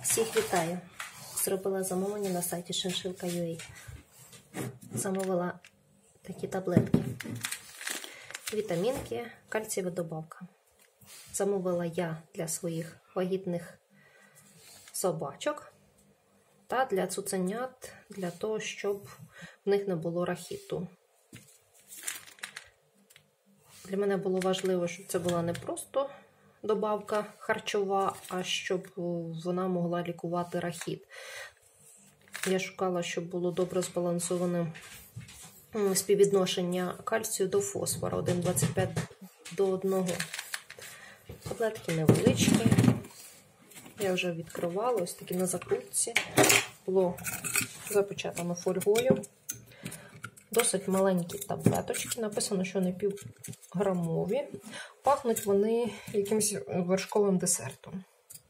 Всіх вітаю! Зробила замовлення на сайті Шиншилка.ua. Замовила такі таблетки. Вітамінки, кальцієва добавка. Замовила я для своїх вагітних собачок та для цуценят, для того, щоб в них не було рахіту. Для мене було важливо, щоб це була не просто добавка харчова, а щоб вона могла лікувати рахіт. Я шукала, щоб було добре збалансоване співвідношення кальцію до фосфора 1,25 до 1. Таблетки невеличкі. Я вже відкривала, ось такі на закрутці. Було запечатано фольгою. Досить маленькі таблеточки. Написано, що не півграмові. Пахнуть вони якимось вершковим десертом.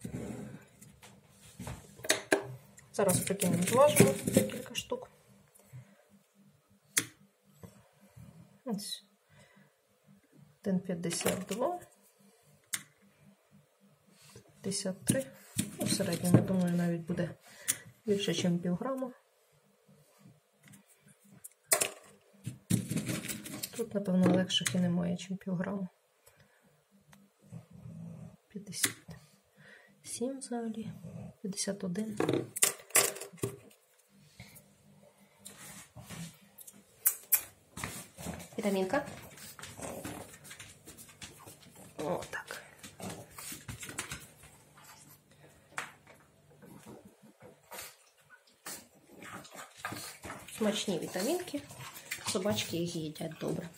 Зараз прикинемо, зважимо декілька штук. Ось 1,52, 53. В середньому, думаю, навіть буде більше, ніж півграма. Тут, напевно, легших і немає, ніж півграма. 57 взагалі, 51. Вітамінка. О, так. Смачні вітамінки. Собачки їх їдять добре.